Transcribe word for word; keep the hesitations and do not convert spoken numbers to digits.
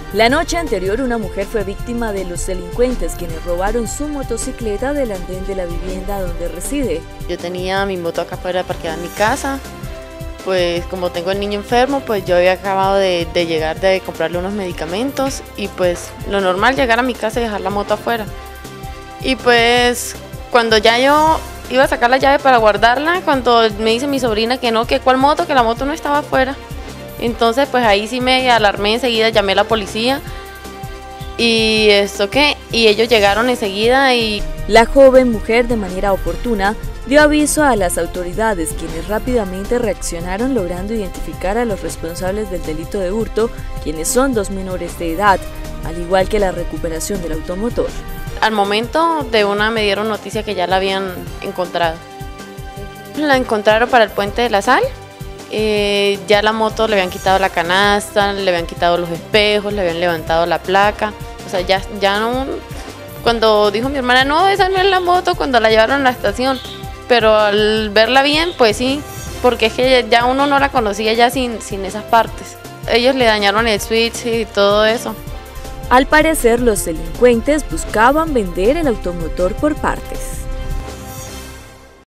La noche anterior, una mujer fue víctima de los delincuentes quienes robaron su motocicleta del andén de la vivienda donde reside. Yo tenía mi moto acá afuera parqueada en mi casa, pues como tengo el niño enfermo, pues yo había acabado de, de llegar de comprarle unos medicamentos y pues lo normal llegar a mi casa y dejar la moto afuera. Y pues cuando ya yo iba a sacar la llave para guardarla, cuando me dice mi sobrina que no, que cuál moto, que la moto no estaba afuera. Entonces pues ahí sí me alarmé enseguida, llamé a la policía y esto qué, y ellos llegaron enseguida y... La joven mujer de manera oportuna dio aviso a las autoridades, quienes rápidamente reaccionaron logrando identificar a los responsables del delito de hurto, quienes son dos menores de edad, al igual que la recuperación del automotor. Al momento de una me dieron noticia que ya la habían encontrado. La encontraron para el Puente de la Sal. Eh, ya la moto le habían quitado la canasta, le habían quitado los espejos, le habían levantado la placa, o sea, ya, ya no, cuando dijo mi hermana, no, esa no es la moto, cuando la llevaron a la estación, pero al verla bien, pues sí, porque es que ya uno no la conocía ya sin, sin esas partes. Ellos le dañaron el switch y todo eso. Al parecer, los delincuentes buscaban vender el automotor por partes.